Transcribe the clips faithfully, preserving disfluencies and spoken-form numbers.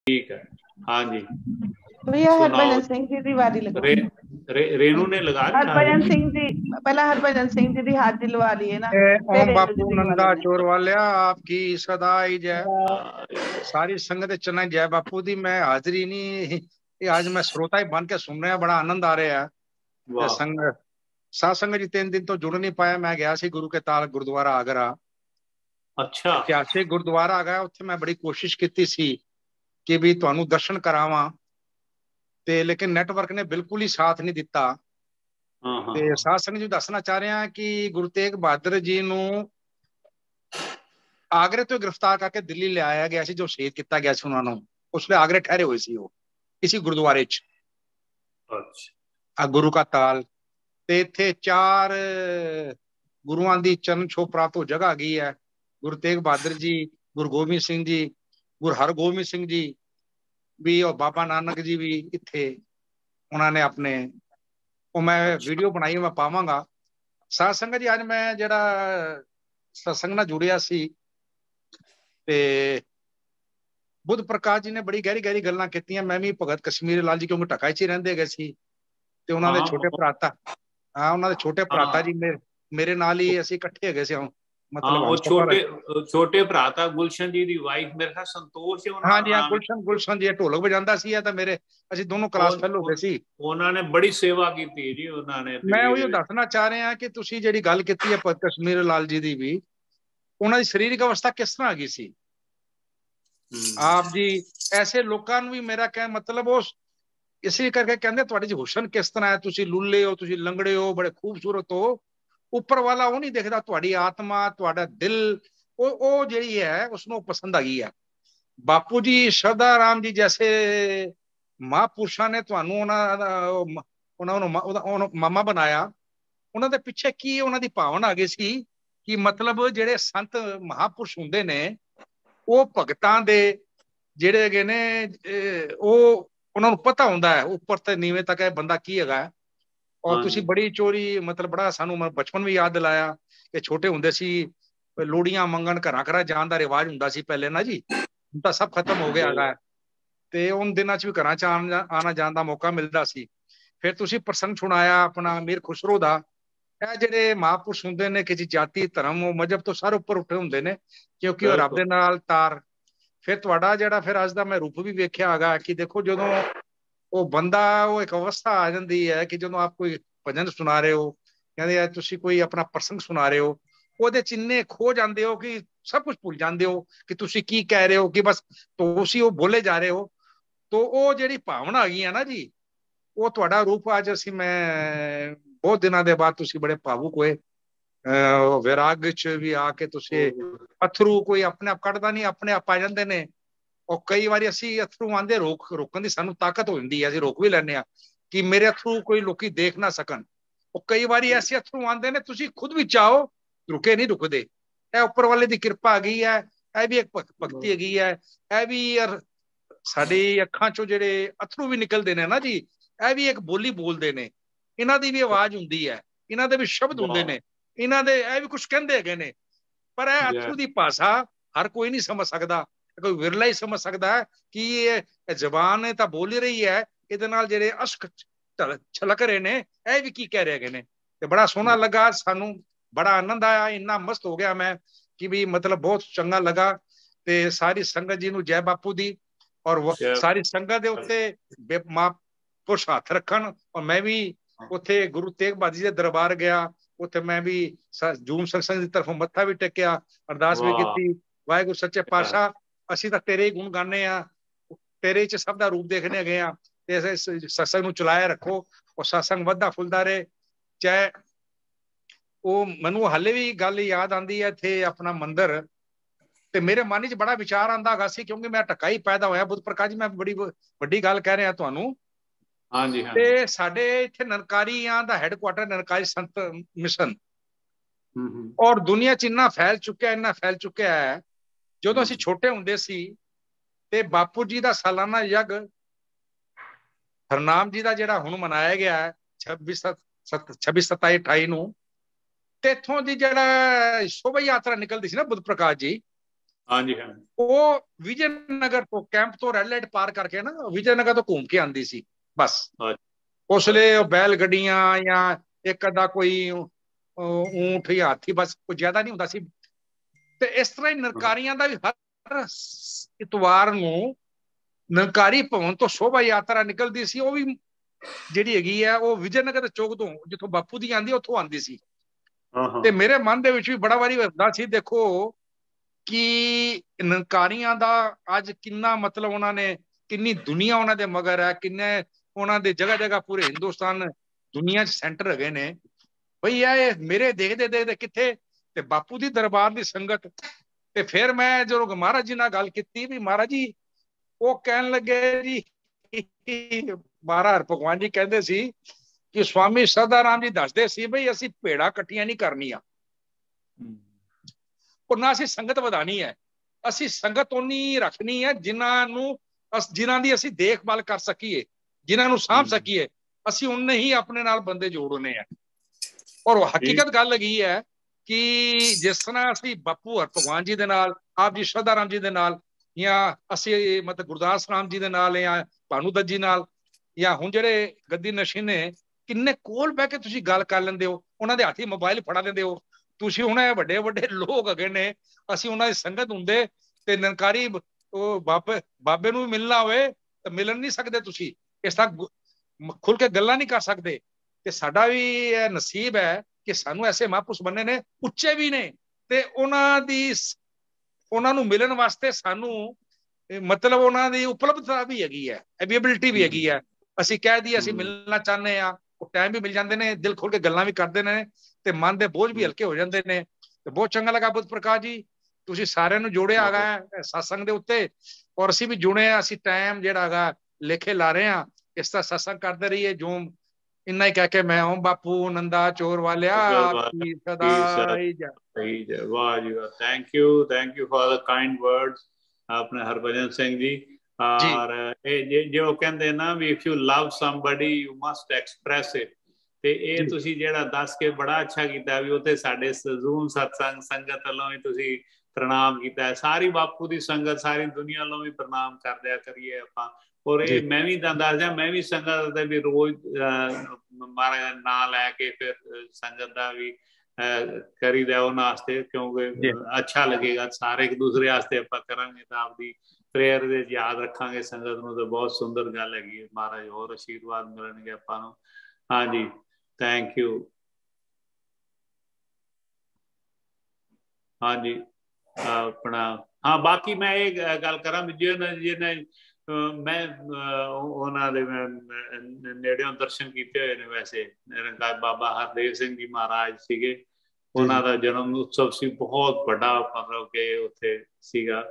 ठीक है। हाँ जी, भैया सुनाओ। हरभजन सिंह जी की वारी रे, लगवाओ। रे, रेनू ने लगा दी हरभजन हाजिरी। सिंह जी, पहला हरभजन सिंह जी की हाजिरी लवा लिए ना, ए, फिर ओम रेणु जी बापू की लवा नंदा लेने। चोर वालिया आपकी सदाई जय। हाँ, सारी संगत चना जय बापू दी। मैं हाजिरी नहीं, ये आज मैं श्रोता ही बन के सुन रहा, बड़ा आनंद आ रहा है। ते वाह। संग सात संगत जी तीन दिन तो जुड़ नहीं पाया। मैं गया सी गुरु के ताल गुरुद्वारा आगरा, अच्छा। इतिहासिक गुरुद्वारा आ गया। उत्थे मैं बड़ी कोशिश की सी कि भी ਤੁਹਾਨੂੰ दर्शन करावा, ते लेकिन नेटवर्क ने बिल्कुल ही साथ नहीं दिता। हाँ हाँ ਤੇ हाँ। ਸਾਧ ਸੰਗਤ ਜੀ ਦੱਸਣਾ ਚਾਹ ਰਹੇ ਹਾਂ ਕਿ ਗੁਰੂ ਤੇਗ ਬਹਾਦਰ ਜੀ ਨੂੰ ਆਗਰੇ ਤੋਂ ਗ੍ਰਿਫਤਾਰ ਕਰਕੇ ਦਿੱਲੀ ਲਿਆਇਆ ਗਿਆ ਸੀ, ਜੋ ਸ਼ਹੀਦ ਕੀਤਾ ਗਿਆ ਸੀ ਉਹਨਾਂ ਨੂੰ। ਉਸ ਵੇਲੇ ਆਗਰੇ ਠਹਿਰੇ ਹੋਏ ਸੀ ਉਹ, ਇਸੇ ਗੁਰਦੁਆਰੇ 'ਚ अच्छा। ਆ ਗੁਰੂ ਕਾ ਤਾਲ। ਤੇ ਇੱਥੇ ਚਾਰ ਗੁਰੂਆਂ ਦੀ ਚਰਨ ਛੋਹ ਪ੍ਰਾਪਤ ਹੋ ਜਗ੍ਹਾ ਹੈਗੀ ਹੈ। ਗੁਰੂ ਤੇਗ ਬਹਾਦਰ ਜੀ, ਗੁਰੂ ਗੋਬਿੰਦ ਸਿੰਘ ਜੀ, ਗੁਰੂ ਹਰਗੋਬਿੰਦ ਸਿੰਘ ਜੀ ਵੀ, ਔਰ ਬਾਬਾ ਨਾਨਕ ਜੀ ਵੀ ਇੱਥੇ ਉਹਨਾਂ ਨੇ ਆਪਣੇ, ਉਹ ਮੈਂ अच्छा। ਵੀਡੀਓ ਬਣਾਈ, ਮੈਂ ਪਾਵਾਂਗਾ। ਸਾਧ ਸੰਗਤ ਜੀ ਅੱਜ ਮੈਂ ਜਿਹੜਾ ਸਤਸੰਗ ਨਾਲ ਜੁੜਿਆ ਸੀ, ਤੇ ਬੁੱਧ ਪ੍ਰਕਾਸ਼ ਜੀ ਨੇ ਬੜੀ ਗਹਿਰੀ ਗਹਿਰੀ ਗੱਲਾਂ ਕੀਤੀਆਂ। ਮੈਂ ਵੀ ਭਗਤ ਕਸ਼ਮੀਰ ਲਾਲ ਜੀ, ਕਿਉਂਕਿ ਢਾਕਾ 'ਚ ਹੀ ਰਹਿੰਦੇ ਗਏ ਸੀ, ਤੇ ਉਹਨਾਂ ਦੇ हाँ ਛੋਟੇ ਭਰਾਤਾ, ਹਾਂ ਉਹਨਾਂ ਦੇ ਛੋਟੇ ਭਰਾਤਾ ਜੀ हाँ। ਮੇਰੇ ਮੇਰੇ ਨਾਲ ਹੀ ਅਸੀਂ ਇਕੱਠੇ ਹੈਗੇ ਸੀ। हाँ, ਮਤਲਬ वो ਹਮਸਫਰ। छोटे छोटे भरा था गुलशन जी दी वाइफ, मेरे ख्याल संतोष है उन्होंने ਹਾਂਜੀ ਹਾਂ, नाम ਗੁਲਸ਼ਨ ਗੁਲਸ਼ਨ ਜੀ ਢੋਲਕ ਵਜਾਉਂਦਾ ਸੀ। ਇਹ ਤਾਂ ਮੇਰੇ, ਅਸੀਂ ਦੋਨੋਂ ਕਲਾਸ है। ਫੈਲ ਹੋ ਗਏ ਸੀ। उन्होंने बड़ी सेवा की थी जी उन्होंने ਮੈਂ दिल्ली ਉਹੀ दे ਦੱਸਣਾ ਚਾਹ ਰਿਹਾ ਕਿ ਤੁਸੀਂ ਜਿਹੜੀ ਗੱਲ ਕੀਤੀ ਹੈ ਭਗਤ ਕਸ਼ਮੀਰ ਲਾਲ ਜੀ ਦੀ ਵੀ, ਉਹਨਾਂ ਦੀ ਸਰੀਰਕ ਅਵਸਥਾ ਕਿਸ ਤਰ੍ਹਾਂ ਆ ਗਈ ਸੀ। ਆਪ ਜੀ ਐਸੇ ਲੋਕਾਂ ਨੂੰ ਵੀ ਮੇਰਾ ਕਹਿ ਮਤਲਬ ਉਸ ਇਸੇ ਕਰਕੇ ਕਹਿੰਦੇ ਤੁਹਾਡੇ ਚ ਹੁਸਨ ਕਿਸ ਤਰ੍ਹਾਂ ਹੈ। ਤੁਸੀਂ ਲੁੱਲੇ ਹੋ, ਤੁਸੀਂ ਲੰਗੜੇ ਹੋ, ਬੜੇ ਖੂਬਸੂਰਤ ਹੋ। ਉੱਪਰ ਵਾਲਾ ਉਹ ਨਹੀਂ ਦੇਖਦਾ, ਤੁਹਾਡੀ ਆਤਮਾ, ਤੁਹਾਡਾ ਦਿਲ, ਉਹ ਉਹ ਜਿਹੜੀ ਹੈ ਉਸਨੂੰ ਪਸੰਦ ਆ ਗਈ ਹੈ। ਬਾਪੂ ਜੀ ਸ਼ਰਧਾ ਰਾਮ ਜੀ ਜੈਸੇ ਮਹਾਂਪੁਰਸ਼ਾਂ ਨੇ ਤੁਹਾਨੂੰ ਉਹਨਾਂ ਦਾ ਉਹਨਾਂ ਨੂੰ ਉਹਨੂੰ ਮਾਮਾ ਬਣਾਇਆ। ਉਹਨਾਂ ਦੇ ਪਿੱਛੇ ਕੀ ਉਹਨਾਂ ਦੀ ਭਾਵਨਾ ਆ ਗਈ ਸੀ ਕਿ ਮਤਲਬ ਜਿਹੜੇ ਸੰਤ ਮਹਾਂਪੁਰਸ਼ ਹੁੰਦੇ ਨੇ, ਉਹ ਭਗਤਾਂ ਦੇ ਜਿਹੜੇ ਹੈਗੇ ਨੇ, ਉਹ ਉਹਨਾਂ ਨੂੰ ਪਤਾ ਹੁੰਦਾ ਹੈ ਉੱਪਰ ਤੇ ਨੀਵੇਂ ਤੱਕ ਇਹ ਬੰਦਾ ਕੀ ਹੈਗਾ। ਔਰ हाँ ਤੁਸੀਂ जी। ਬੜੀ ਚੋਰੀ, ਮਤਲਬ ਬੜਾ ਸਾਨੂੰ ਬਚਪਨ ਵੀ ਯਾਦ ਦਿਲਾਇਆ ਕਿ ਛੋਟੇ ਹੁੰਦੇ ਸੀ ਲੋੜੀਆਂ ਮੰਗਣ ਘਰਾਂ ਘਰਾਂ ਜਾਣ ਦਾ ਰਿਵਾਜ ਹੁੰਦਾ ਸੀ ਪਹਿਲੇ ਨਾ ਜੀ। ਹੁਣ ਤਾਂ ਸਭ ਖਤਮ ਹੋ ਗਿਆ ਹੈਗਾ। ਤੇ ਉਨ ਦਿਨਾਂ 'ਚ ਵੀ ਘਰਾਂ 'ਚ ਆਉਣਾ ਜਾਣ ਦਾ ਮੌਕਾ ਮਿਲਦਾ ਸੀ। ਫਿਰ ਤੁਸੀਂ ਪ੍ਰਸੰਗ ਸੁਣਾਇਆ ਆਪਣਾ ਮੀਰ ਖੁਸਰੋ ਦਾ। ਇਹ ਜਿਹੜੇ ਮਹਾਂਪੁਰਸ਼ ਹੁੰਦੇ ਨੇ, ਕਿਸੇ ਜਾਤੀ ਧਰਮ ਮਜ਼ਹਬ ਤੋਂ ਸਾਰੇ ਉੱਪਰ ਉੱਠੇ ਹੁੰਦੇ ਨੇ, ਕਿਉਂਕਿ ਉਹ ਰੱਬ ਦੇ बिल्कुल। ਨਾਲ ਤਾਰ। ਫਿਰ ਤੁਹਾਡਾ ਜਿਹੜਾ ਫਿਰ ਅੱਜ ਦਾ ਮੈਂ ਰੂਪ ਵੀ ਵੇਖਿਆ ਹੈਗਾ ਕਿ ਦੇਖੋ ਜਦੋਂ ਉਹ ਬੰਦਾ, ਉਹ ਇੱਕ ਅਵਸਥਾ ਆ ਜਾਂਦੀ ਹੈ ਕਿ ਜਦੋਂ ਆਪ ਕੋਈ ਭਜਨ ਸੁਣਾ ਰਹੇ ਹੋ, ਕਹਿੰਦੇ ਤੁਸੀਂ ਕੋਈ ਆਪਣਾ ਪ੍ਰਸੰਗ ਸੁਣਾ ਰਹੇ ਹੋ, ਉਹਦੇ ਚ ਇੰਨੇ ਖੋ ਜਾਂਦੇ ਹੋ ਕਿ ਸਭ ਕੁਝ ਭੁੱਲ ਜਾਂਦੇ ਹੋ ਕਿ ਤੁਸੀਂ ਕੀ ਕਹਿ ਰਹੇ ਹੋ, ਕਿ ਬਸ ਤੁਸੀਂ ਉਹ ਬੋਲੇ ਜਾ ਰਹੇ ਹੋ। ਤੋ ਉਹ ਜਿਹੜੀ ਭਾਵਨਾ ਹੈਗੀ ਆ ਨਾ ਜੀ, ਉਹ ਤੁਹਾਡਾ ਰੂਪ ਅੱਜ ਅਸੀਂ, ਮੈਂ ਬਹੁਤ ਦਿਨਾਂ ਦੇ ਬਾਅਦ ਤੁਸੀਂ ਬੜੇ ਭਾਵੁਕ ਹੋਏ। ਅਹ ਵਿਰਾਗ ਚ ਵੀ ਆ ਕੇ ਤੁਸੀਂ ਅਥਰੂ ਕੋਈ ਆਪਣੇ ਆਪ ਕੱਢਦਾ ਨਹੀਂ, ਆਪਣੇ ਆਪ ਆ ਜਾਂਦੇ ਨੇ। ਉਹ ਕਈ ਵਾਰੀ ਅਸੀਂ ਅਥਰੂ ਆਂਦੇ ਰੋਕ ਰੋਕਣ ਦੀ ਸਾਨੂੰ ਤਾਕਤ ਹੋ ਜਾਂਦੀ ਹੈ, ਅਸੀਂ ਰੋਕ ਵੀ ਲੈਂਦੇ ਹਾਂ ਕਿ ਮੇਰੇ ਅਥਰੂ ਕੋਈ ਲੋਕੀ ਦੇਖ ਨਾ ਸਕਣ। ਉਹ ਕਈ ਵਾਰੀ ਐਸੇ ਅਥਰੂ ਆਂਦੇ ਨੇ, ਤੁਸੀਂ ਖੁਦ ਵੀ ਚਾਹੋ, ਰੁਕੇ ਨਹੀਂ ਰੁਕਦੇ। ਇਹ ਉੱਪਰ ਵਾਲੇ ਦੀ ਕਿਰਪਾ ਹੈਗੀ ਹੈ। ਇਹ ਵੀ ਇੱਕ ਭਗਤੀ ਹੈਗੀ ਹੈ। ਇਹ ਵੀ ਯਾਰ ਸਾਡੀ ਅੱਖਾਂ ਚੋਂ ਜਿਹੜੇ ਅਥਰੂ ਵੀ ਨਿਕਲਦੇ ਨੇ ਨਾ ਜੀ, ਇਹ ਵੀ ਇੱਕ ਬੋਲੀ ਬੋਲਦੇ ਨੇ। ਇਹਨਾਂ ਦੀ ਵੀ ਆਵਾਜ਼ ਹੁੰਦੀ ਹੈ, ਇਹਨਾਂ ਦੇ ਵੀ ਸ਼ਬਦ ਹੁੰਦੇ ਨੇ, ਇਹਨਾਂ ਦੇ ਇਹ ਵੀ ਕੁਝ ਕਹਿੰਦੇ ਹੈਗੇ ਨੇ। ਪਰ ਇਹ ਅਥਰੂ ਦੀ ਭਾਸ਼ਾ ਹਰ ਕੋਈ ਨਹੀਂ ਸਮਝ ਸਕਦਾ, ਕੋਈ ਵਿਰਲਾ ਹੀ ਸਮਝ ਸਕਦਾ ਹੈ ਕਿ ਇਹ ਜ਼ਬਾਨ ਤਾਂ ਬੋਲ ਹੀ ਰਹੀ ਹੈ, ਇਹਦੇ ਨਾਲ ਜਿਹੜੇ ਅਸ਼ਕ ਛਲਕ ਰਹੇ ਨੇ, ਇਹ ਵੀ ਕੀ ਕਹਿ ਰਹੇ ਹੈਗੇ ਨੇ। ਤੇ ਬੜਾ ਸੋਹਣਾ ਲੱਗਾ ਸਾਨੂੰ, ਬੜਾ ਆਨੰਦ ਆਇਆ, ਇੰਨਾ ਮਸਤ ਹੋ ਗਿਆ ਮੈਂ ਕਿ ਵੀ ਮਤਲਬ ਬਹੁਤ ਚੰਗਾ ਲੱਗਾ। ਤੇ ਸਾਰੀ ਸੰਗਤ ਜੀ ਨੂੰ ਜੈ ਬਾਪੂ ਦੀ, ਔਰ ਸਾਰੀ ਸੰਗਤ ਦੇ ਉੱਤੇ ਮਹਾਂਪੁਰਸ਼ ਹੱਥ ਰੱਖਣ। ਔਰ ਮੈਂ ਵੀ ਉੱਥੇ ਗੁਰੂ ਤੇਗ ਬਹਾਦਰ ਜੀ ਦੇ ਦਰਬਾਰ ਗਿਆ, ਉੱਥੇ ਮੈਂ ਵੀ ਜੂਮ ਸਤਸੰਗ ਦੀ ਤਰਫੋਂ ਮੱਥਾ ਵੀ ਟੇਕਿਆ, ਅਰਦਾਸ ਵੀ वाह। ਕੀਤੀ। ਵਾਹਿਗੁਰੂ ਸੱਚੇ ਪਾਤਸ਼ਾਹ, ਅਸੀਂ ਤਾਂ ਤੇਰੇ ਹੀ ਗੁਣ ਗਾਉਂਦੇ ਆ, ਤੇਰੇ ਚ ਸਭ ਦਾ ਰੂਪ ਦੇਖਣੇ ਹੈਗੇ ਆ। ਤੇ ਸਤਸੰਗ ਨੂੰ ਚਲਾਇਆ ਰੱਖੋ, ਔਰ ਸਤਸੰਗ ਵੱਧਦਾ ਫੁੱਲਦਾ ਰਹੇ। ਚਾਹੇ ਉਹ ਮੈਨੂੰ ਹਾਲੇ ਵੀ ਗੱਲ ਯਾਦ ਆਉਂਦੀ ਹੈ, ਇੱਥੇ ਆਪਣਾ ਮੰਦਿਰ, ਤੇ ਮੇਰੇ ਮਨ ਚ ਬੜਾ ਵਿਚਾਰ ਆਉਂਦਾ ਹੈਗਾ ਸੀ, ਕਿਉਂਕਿ ਮੈਂ ਢੱਕਾ ਹੀ ਪੈਦਾ ਹੋਇਆ। ਬੁੱਧ ਪ੍ਰਕਾਸ਼ ਜੀ, ਮੈਂ ਬੜੀ ਵੱਡੀ ਗੱਲ ਕਹਿ ਰਿਹਾ ਤੁਹਾਨੂੰ। हाँ जी। हाँ जी। ਤੇ ਸਾਡੇ ਇੱਥੇ ਨਿਰੰਕਾਰੀਆਂ ਦਾ ਹੈਡਕੁਆਟਰ ਨਿਰੰਕਾਰੀ ਸੰਤ ਮਿਸ਼ਨ, ਔਰ ਦੁਨੀਆ ਚ ਇੰਨਾ ਫੈਲ ਚੁੱਕਿਆ, ਇੰਨਾ ਫੈਲ ਚੁੱਕਿਆ ਹੈ। ਜਦੋਂ ਅਸੀਂ ਛੋਟੇ ਹੁੰਦੇ ਸੀ ਤੇ ਬਾਪੂ ਜੀ ਦਾ ਸਾਲਾਨਾ ਯੱਗ ਹਰਨਾਮ ਜੀ ਦਾ ਜਿਹੜਾ ਹੁਣ ਮਨਾਇਆ ਗਿਆ ਹੈ ਛੱਬੀ ਸਤਾਈ ਅਠਾਈ ਨੂੰ, ਤੇ ਇੱਥੋਂ ਦੀ ਜਿਹੜਾ ਸ਼ੋਭਾ ਯਾਤਰਾ ਨਿਕਲਦੀ ਸੀ ਨਾ ਬੁੱਧ ਪ੍ਰਕਾਸ਼ ਜੀ, हाँ जी हाँ ਉਹ ਵਿਜੇ ਨਗਰ ਤੋਂ ਕੈਂਪ ਤੋਂ ਰੈੱਡ ਲਾਈਟ ਪਾਰ ਕਰਕੇ ਨਾ ਵਿਜੇ ਨਗਰ ਤੋਂ ਘੁੰਮ ਕੇ ਆਂਦੀ ਸੀ ਬਸ। ਉਸ ਵੇਲੇ ਉਹ ਬੈਲ ਗੱਡੀਆਂ ਜਾਂ ਇੱਕ ਅੱਧਾ ਕੋਈ ਊਂਠ ਜਾਂ ਹਾਥੀ ਬਸ ਕੋਈ ਜ਼ਿਆਦਾ ਨਹੀਂ ਹੁੰਦਾ ਸੀ। ਤੇ ਇਸ ਤਰ੍ਹਾਂ ਹੀ ਨਿਰੰਕਾਰੀਆਂ ਦਾ ਵੀ ਹਰ ਇਤਵਾਰ ਨੂੰ ਨਿਰੰਕਾਰੀ ਭਵਨ ਤੋਂ ਸ਼ੋਭਾ ਯਾਤਰਾ ਨਿਕਲਦੀ ਸੀ। ਉਹ ਵੀ ਜਿਹੜੀ ਹੈਗੀ ਆ ਉਹ ਵਿਜੇ ਨਗਰ ਦੇ ਚੌਕ ਤੋਂ ਜਿੱਥੋਂ ਬਾਪੂ ਦੀ ਆਂਦੀ ਉੱਥੋਂ ਆਂਦੀ ਸੀ। ਤੇ ਮੇਰੇ ਮਨ ਦੇ ਵਿੱਚ ਵੀ ਬੜਾ ਵਾਰੀ ਹੁੰਦਾ ਸੀ ਦੇਖੋ ਕਿ ਨਿਰੰਕਾਰੀਆਂ ਦਾ ਅੱਜ ਕਿੰਨਾ ਮਤਲਬ ਉਹਨਾਂ ਨੇ ਕਿੰਨੀ ਦੁਨੀਆ ਉਹਨਾਂ ਦੇ ਮਗਰ ਹੈ, ਕਿੰਨੇ ਉਹਨਾਂ ਦੇ ਜਗ੍ਹਾ ਜਗ੍ਹਾ ਪੂਰੇ ਹਿੰਦੁਸਤਾਨ ਦੁਨੀਆ 'ਚ ਸੈਂਟਰ ਹੈਗੇ ਨੇ। ਬਈ ਇਹ ਮੇਰੇ ਦੇਖਦੇ ਦੇਖਦੇ ਕਿੱਥੇ ਤੇ ਬਾਪੂ ਦੀ ਦਰਬਾਰ ਦੀ ਸੰਗਤ। ਤੇ ਫਿਰ ਮੈਂ ਜਦੋਂ ਮਹਾਰਾਜ ਜੀ ਨਾਲ ਗੱਲ ਕੀਤੀ ਵੀ ਮਹਾਰਾਜ ਜੀ ਉਹ ਕਹਿਣ ਲੱਗੇ ਜੀ ਮਹਾਰਾਜ ਭਗਵਾਨ ਜੀ ਕਹਿੰਦੇ ਸੀ ਕਿ ਸਵਾਮੀ ਸਦਾ ਰਾਮ ਜੀ ਦੱਸਦੇ ਸੀ ਬਈ ਅਸੀਂ ਭੇੜਾਂ ਇਕੱਠੀਆਂ ਨਹੀਂ ਕਰਨੀਆਂ, ਔਰ ਨਾ ਅਸੀਂ ਸੰਗਤ ਵਧਾਣੀ ਹੈ। ਅਸੀਂ ਸੰਗਤ ਉਨੀ ਰੱਖਣੀ ਹੈ ਜਿਨ੍ਹਾਂ ਨੂੰ ਜਿਨ੍ਹਾਂ ਦੀ ਅਸੀਂ ਦੇਖਭਾਲ ਕਰ ਸਕੀਏ, ਜਿਨ੍ਹਾਂ ਨੂੰ ਸਾਂਭ ਸਕੀਏ। ਅਸੀਂ ਉਨੇ ਹੀ ਆਪਣੇ ਨਾਲ ਬੰਦੇ ਜੋੜਨੇ ਆ। ਔਰ ਹਕੀਕਤ ਗੱਲ ਹੈਗੀ ਹੈ ਕਿ ਜਿਸ ਤਰ੍ਹਾਂ ਅਸੀਂ ਬਾਪੂ ਹਰ ਭਗਵਾਨ ਜੀ ਦੇ ਨਾਲ, ਆਪ ਜੀ ਸਦਾ ਰਾਮ ਜੀ ਦੇ ਨਾਲ, ਜਾਂ ਅਸੀਂ ਮਤਲਬ ਗੁਰਦਾਸ ਰਾਮ ਜੀ ਦੇ ਨਾਲ, ਜਾਂ ਭਾਨੂ ਦੱਤ ਜੀ ਨਾਲ, ਜਾਂ ਹੁਣ ਜਿਹੜੇ ਗੱਦੀ ਨਸ਼ੀਨ ਨੇ ਕਿੰਨੇ ਕੋਲ ਬਹਿ ਕੇ ਤੁਸੀਂ ਗੱਲ ਕਰ ਲੈਂਦੇ ਹੋ, ਉਹਨਾਂ ਦੇ ਹੱਥੀ ਮੋਬਾਈਲ ਫੜਾ ਲੈਂਦੇ ਹੋ ਤੁਸੀਂ। ਹੁਣ ਇਹ ਵੱਡੇ ਵੱਡੇ ਲੋਕ ਹੈਗੇ ਨੇ, ਅਸੀਂ ਉਹਨਾਂ ਦੀ ਸੰਗਤ ਹੁੰਦੇ ਤੇ ਨਿਰੰਕਾਰੀ ਉਹ ਬਾਬੇ ਬਾਬੇ ਨੂੰ ਵੀ ਮਿਲਣਾ ਹੋਵੇ ਤਾਂ ਮਿਲਣ ਨਹੀਂ ਸਕਦੇ ਤੁਸੀਂ, ਇਸ ਤਰ੍ਹਾਂ ਖੁੱਲ ਕੇ ਗੱਲਾਂ ਨਹੀਂ ਕਰ ਸਕਦੇ। ਤੇ ਸਾਡਾ ਵੀ ਇਹ ਨਸੀਬ ਹੈ ਕਿ ਸਾਨੂੰ ਐਸੇ ਮਹਾਂਪੁਰਸ਼ ਬੰਨੇ ਨੇ, ਉੱਚੇ ਵੀ ਨੇ, ਤੇ ਉਹਨਾਂ ਦੀ ਉਹਨਾਂ ਨੂੰ ਮਿਲਣ ਵਾਸਤੇ ਸਾਨੂੰ ਮਤਲਬ ਉਹਨਾਂ ਦੀ ਉਪਲਬਧਤਾ ਵੀ ਹੈਗੀ ਹੈ, ਅਵੇਲੇਬਿਲਿਟੀ ਵੀ ਹੈਗੀ ਹੈ। ਅਸੀਂ ਕਹਿ ਦਈਏ ਅਸੀਂ ਮਿਲਣਾ ਚਾਹੁੰਦੇ ਹਾਂ, ਉਹ ਟਾਈਮ ਵੀ ਮਿਲ ਜਾਂਦੇ ਨੇ, ਦਿਲ ਖੋਲ ਕੇ ਗੱਲਾਂ ਵੀ ਕਰਦੇ ਨੇ, ਤੇ ਮਨ ਦੇ ਬੋਝ ਵੀ ਹਲਕੇ ਹੋ ਜਾਂਦੇ ਨੇ। ਤੇ ਬਹੁਤ ਚੰਗਾ ਲੱਗਾ ਬੁੱਧ ਪ੍ਰਕਾਸ਼ ਜੀ, ਤੁਸੀਂ ਸਾਰਿਆਂ ਨੂੰ ਜੋੜਿਆ ਹੈਗਾ ਸਤਸੰਗ ਦੇ ਉੱਤੇ, ਔਰ ਅਸੀਂ ਵੀ ਜੁੜੇ ਹਾਂ। ਅਸੀਂ ਟਾਈਮ ਜਿਹੜਾ ਹੈਗਾ ਲੇਖੇ ਲਾ ਰਹੇ ਹਾਂ, ਇਸ ਤਰ੍ਹਾਂ ਸਤਸੰਗ ਕਰਦੇ ਰਹੀਏ। ਜੋ ਇੰਨਾ ਹੀ ਕਹਿ ਕੇ ਮੈਂ ਓਮ ਬਾਪੂ ਨੰਦਾ ਚੋਰ ਵਾਲਿਆ ਆਪਕੀ ਸਦਾ ਹੀ ਜੈ। ਵਾਹ ਜੀ ਵਾਹ, thank you thank you for the kind words ਆਪਣੇ ਹਰਭਜਨ ਸਿੰਘ ਜੀ। ਔਰ ਇਹ ਜੋ ਕਹਿੰਦੇ ਨਾ ਵੀ if you love somebody you must express it, ਤੇ ਇਹ ਤੁਸੀਂ ਜਿਹੜਾ ਦੱਸ ਕੇ ਬੜਾ ਅੱਛਾ ਕੀਤਾ ਵੀ ਉੱਥੇ ਸਾਡੇ ਜ਼ੂਮ ਸਤਸੰਗ ਸੰਗਤ ਵੱਲੋਂ ਵੀ ਤੁਸੀਂ ਪ੍ਰਣਾਮ ਕੀਤਾ ਹੈ। ਸਾਰੀ ਬਾਪੂ ਦੀ ਸੰਗਤ ਸਾਰੀ ਦੁਨੀਆ ਵੱਲੋਂ ਵੀ ਪ੍ਰਣਾਮ ਕਰਦਿਆ ਕਰੀਏ ਆਪਾਂ। ਔਰ ਇਹ ਮੈਂ ਵੀ ਤਾਂ ਦੱਸ ਦਿਆਂ, ਮੈਂ ਵੀ ਸੰਗਤ ਦੇ ਵੀ ਰੋਜ਼ ਮਹਾਰਾਜ ਦਾ ਨਾਂ ਲੈ ਕੇ ਫਿਰ ਸੰਗਤ ਦਾ ਵੀ ਕਰੀਦਾ ਉਹਨਾਂ ਵਾਸਤੇ, ਕਿਉਂਕਿ ਅੱਛਾ ਲੱਗੇਗਾ। ਸਾਰੇ ਇੱਕ ਦੂਸਰੇ ਵਾਸਤੇ ਆਪਾਂ ਕਰਾਂਗੇ ਤਾਂ ਆਪਦੀ ਪ੍ਰੇਅਰ ਦੇ ਯਾਦ ਰੱਖਾਂਗੇ ਸੰਗਤ ਨੂੰ, ਤਾਂ ਬਹੁਤ ਸੁੰਦਰ ਗੱਲ ਹੈਗੀ ਹੈ। ਮਹਾਰਾਜ ਹੋਰ ਆਸ਼ੀਰਵਾਦ ਮਿਲਣਗੇ ਆਪਾਂ ਨੂੰ। ਹਾਂਜੀ, ਥੈਂਕ ਯੂ। ਹਾਂਜੀ ਆਪਣਾ ਹਾਂ, ਬਾਕੀ ਮੈਂ ਇਹ ਗੱਲ ਕਰਾਂ ਵੀ ਜਿਹਨੇ ਜਿਹਨੇ ਮੈਂ ਉਹਨਾਂ ਦੇ ਨੇੜਿਓਂ ਦਰਸ਼ਨ ਕੀਤੇ ਹੋਏ ਨੇ। ਵੈਸੇ ਨਿਰੰਕਾਰ ਬਾਬਾ ਹਰਦੇਵ ਸਿੰਘ ਜੀ ਮਹਾਰਾਜ ਸੀਗੇ, ਉਹਨਾਂ ਦਾ ਜਨਮ ਉਤਸਵ ਸੀ, ਬਹੁਤ ਵੱਡਾ ਮਤਲਬ ਕਿ ਉੱਥੇ ਸੀਗਾ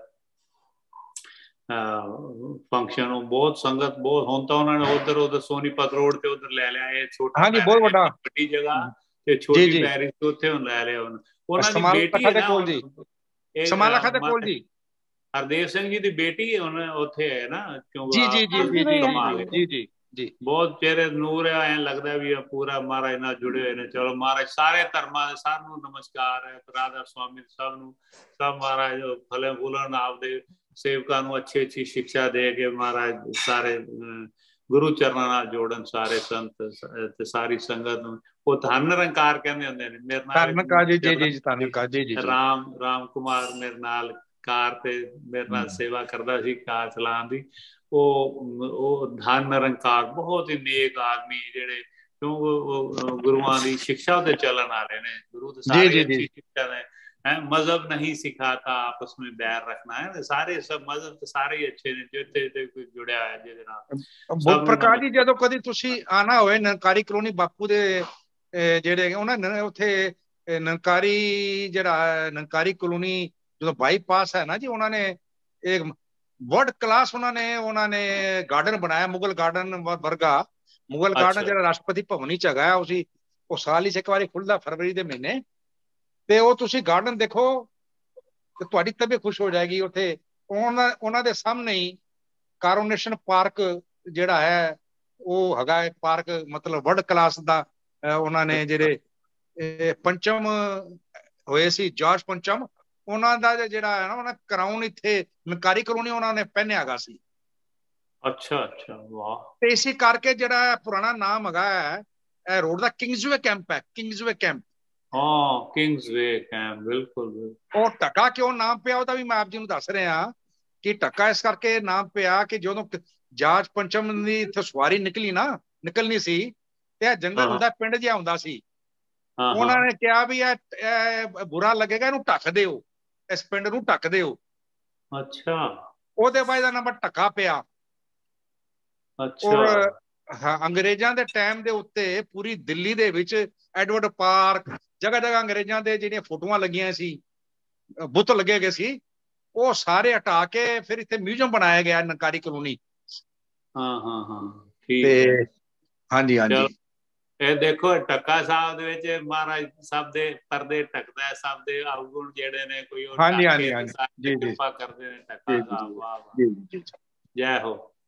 ਫੰਕਸ਼ਨ। ਬਹੁਤ ਸੰਗਤ ਬਹੁਤ, ਹੁਣ ਤਾਂ ਉਹਨਾਂ ਨੇ ਉਧਰ ਉਧਰ ਸੋਨੀਪਤ ਰੋਡ ਤੇ ਉਧਰ ਲੈ ਲਿਆ। ਇਹ ਛੋਟਾ ਬਹੁਤ ਵੱਡਾ ਵੱਡੀ ਜਗ੍ਹਾ ਤੇ ਛੋਟੀ ਪੈਰਿਸ ਉੱਥੇ ਹੁਣ ਲੈ ਲਿਆ। ਉਹਨਾਂ ਦੀ ਬੇਟੀ ਹੈ ਨਾ ਸਮਾਲਾ ਦੇ ਕੋਲ ਜੀ, ਹਰਦੇਵ ਸਿੰਘ ਜੀ ਦੀ ਬੇਟੀ ਹੁਣ ਉੱਥੇ ਹੈ ਨਾ, ਕਿਉਂਕਿ ਜੀ ਜੀ ਜੀ ਜੀ ਜੀ ਜੀ ਬਹੁਤ ਚਿਹਰੇ ਨੂਰ ਹੈ। ਐਂ ਲੱਗਦਾ ਵੀ ਪੂਰਾ ਮਹਾਰਾਜ ਨਾਲ ਜੁੜੇ ਹੋਏ ਨੇ। ਚਲੋ ਮਹਾਰਾਜ ਸਾਰੇ ਧਰਮਾਂ ਦੇ ਸਭ ਨੂੰ ਨਮਸਕਾਰ ਹੈ, ਰਾਧਾ ਸਵਾਮੀ ਸਭ ਨੂੰ, ਸਭ ਮਹਾਰਾਜ ਫਲੇ ਫੁੱਲਣ, ਆਪਦੇ ਸੇਵਕਾਂ ਨੂੰ ਅੱਛੀ ਅੱਛੀ ਸਿੱਖਿਆ ਦੇ ਕੇ ਮਹਾਰਾਜ ਸਾਰੇ ਗੁਰੂ ਚਰਨਾਂ ਨਾਲ ਜੋੜਨ ਸਾਰੇ ਸੰਤ ਤੇ ਸਾਰੀ ਸੰਗਤ ਨੂੰ। ਉਹ ਧੰਨ ਨਿਰੰਕਾਰ ਕਹਿੰਦੇ ਹੁੰਦੇ ਨੇ। ਮੇਰੇ ਨਾਲ ਰਾਮ ਰਾਮ ਕੁਮਾਰ ਮੇਰੇ ਨਾਲ ਕਾਰ ਤੇ ਮੇਰੇ ਨਾਲ ਸੇਵਾ ਕਰਦਾ ਸੀ, ਕਾਰ ਚਲਾਉਣ ਦੀ। ਉਹ ਉਹ ਧੰਨ ਨਿਰੰਕਾਰ ਬਹੁਤ ਹੀ ਨੇਕ ਆਦਮੀ, ਜਿਹੜੇ ਕਿਉਂ ਗੁਰੂਆਂ ਦੀ ਸਿੱਖਿਆ ਤੇ ਚੱਲਣ ਵਾਲੇ ਨੇ। ਗੁਰੂ ਤੇ ਸਾਰੇ ਅੱਛੀ ਸਿੱਖਿਆ ਨੇ। है मजहब नहीं सिखाता आपस में बैर रखना है। सारे सब मजहब तो सारे ही अच्छे ने जिथे कोई जुड़िया है ਜਿਹਦੇ ਨਾਲ। ਬੁੱਧ ਪ੍ਰਕਾਸ਼ ਜੀ, ਜਦੋਂ ਕਦੀ ਤੁਸੀਂ ਆਣਾ ਹੋਵੇ ਨਿਰੰਕਾਰੀ ਕਲੋਨੀ ਬਾਪੂ ਦੇ ਜਿਹੜੇ ਉਹਨਾਂ ਨੇ ਉੱਥੇ ਨਿਰੰਕਾਰੀ ਜਿਹੜਾ ਨਿਰੰਕਾਰੀ ਕਲੋਨੀ ਜਦੋਂ ਬਾਈਪਾਸ ਹੈ ਨਾ ਜੀ, ਉਹਨਾਂ ਨੇ ਇੱਕ ਵਰਲਡ ਕਲਾਸ ਉਹਨਾਂ ਨੇ ਉਹਨਾਂ ਨੇ ਗਾਰਡਨ ਬਣਾਇਆ, ਮੁਗਲ ਗਾਰਡਨ ਵਰਗਾ। ਮੁਗਲ ਗਾਰਡਨ ਜਿਹੜਾ ਰਾਸ਼ਟਰਪਤੀ ਭਵਨ ਵਿੱਚ ਹੈਗਾ, ਉਸੇ ਉਹ ਸਾਲ ਹੀ ਇੱਕ ਵਾਰੀ ਖੁੱਲਦਾ ਫਰਵਰੀ ਦੇ ਮਹੀਨੇ। ਤੇ ਉਹ ਤੁਸੀਂ ਗਾਰਡਨ ਦੇਖੋ ਤੇ ਤੁਹਾਡੀ ਤਬੀਅਤ ਖੁਸ਼ ਹੋ ਜਾਏਗੀ। ਉੱਥੇ ਉਹਨਾਂ ਉਹਨਾਂ ਦੇ ਸਾਹਮਣੇ ਹੀ ਕਾਰੋਨੇਸ਼ਨ ਪਾਰਕ ਜਿਹੜਾ ਹੈ ਉਹ ਹੈਗਾ ਹੈ ਪਾਰਕ, ਮਤਲਬ ਵਰਲਡ ਕਲਾਸ ਦਾ। ਉਹਨਾਂ ਨੇ ਜਿਹੜੇ ਪੰਚਮ ਹੋਏ ਸੀ, ਜਾਰਜ ਪੰਚਮ, ਉਹਨਾਂ ਦਾ ਜਿਹੜਾ ਹੈ ਨਾ ਉਹਨਾਂ ਕਰਾਊਨ ਇੱਥੇ ਨਕਾਰੀ ਕਲੋਨੀ ਉਹਨਾਂ ਨੇ ਪਹਿਨਿਆਗਾ ਸੀ। ਅੱਛਾ ਅੱਛਾ, ਵਾਹ। ਤੇ ਇਸੇ ਕਰਕੇ ਜਿਹੜਾ ਪੁਰਾਣਾ ਨਾਮ ਹੈਗਾ ਹੈ ਇਹ ਰੋਡ ਦਾ ਕਿੰਗਸਵੇ ਕੈਂਪ ਹੈ, ਕਿੰਗਸਵੇ ਕੈਂਪ। ਹਾਂ, ਕਿੰਗਸਵੇ ਕੈਂਪ, ਬਿਲਕੁਲ ਬਿਲਕੁਲ। ਉਹ ਢੱਕਾ ਕਿਉਂ ਨਾਮ ਪਿਆ ਉਹਦਾ ਵੀ ਮੈਂ ਆਪ ਜੀ ਨੂੰ ਦੱਸ ਰਿਹਾ ਕਿ ਢੱਕਾ ਇਸ ਕਰਕੇ ਨਾਮ ਪਿਆ ਕਿ ਜਦੋਂ ਜਾਜ ਪੰਚਮ ਦੀ ਇੱਥੇ ਸਵਾਰੀ ਨਿਕਲੀ ਨਾ ਨਿਕਲਣੀ ਸੀ ਤੇ ਇਹ ਜੰਗਲ ਹੁੰਦਾ, ਪਿੰਡ ਜਿਹਾ ਹੁੰਦਾ ਸੀ। ਉਹਨਾਂ ਨੇ ਕਿਹਾ ਵੀ ਇਹ ਬੁਰਾ ਲੱਗੇਗਾ, ਇਹਨੂੰ ਢੱਕ ਦਿਓ, ਇਸ ਪਿੰਡ ਨੂੰ ਢੱਕ ਦਿਓ। ਅੱਛਾ, ਉਹਦੇ ਬਾਅਦ ਦਾ ਨੰਬਰ ਢੱਕਾ ਪਿਆ। ਔਰ ਹਾਂ, ਅੰਗਰੇਜ਼ਾਂ ਦੇ ਟਾਈਮ ਦੇ ਉੱਤੇ ਪੂਰੀ ਦਿੱਲੀ ਦੇ ਵਿੱਚ ਐਡਵਰਡ ਪਾਰਕ ਜਗ੍ਹਾ ਜਗ੍ਹਾ ਅੰਗਰੇਜ਼ਾਂ ਦੇ ਜਿਹੜੀਆਂ ਫੋਟੋਆਂ ਲੱਗੀਆਂ ਸੀ, ਬੁੱਤ ਲੱਗੇ ਗਏ ਸੀ, ਉਹ ਸਾਰੇ ਹਟਾ ਕੇ ਫਿਰ ਇੱਥੇ ਮਿਊਜ਼ੀਅਮ ਬਣਾਇਆ ਗਿਆ ਨਕਾਰੀ ਕਲੋਨੀ। ਹਾਂ ਹਾਂ ਹਾਂ, ਠੀਕ ਹੈ। ਹਾਂਜੀ ਹਾਂਜੀ, ਇਹ ਦੇਖੋ ਢੱਕਾ ਸਾਹਿਬ ਦੇ ਵਿੱਚ ਮਹਾਰਾਜ ਸਭ ਦੇ ਪਰਦੇ ਢੱਕਦਾ ਹੈ, ਸਭ ਦੇ ਅਵਗੁਣ ਜਿਹੜੇ ਨੇ ਕੋਈ ਉਹ ਢੱਕ ਕੇ ਕਿਰਪਾ ਕਰਦੇ ਨੇ ਢੱਕਾ ਸਾਹਿਬ। ਵਾਹ ਵਾਹ, ਜੈ ਹੋ।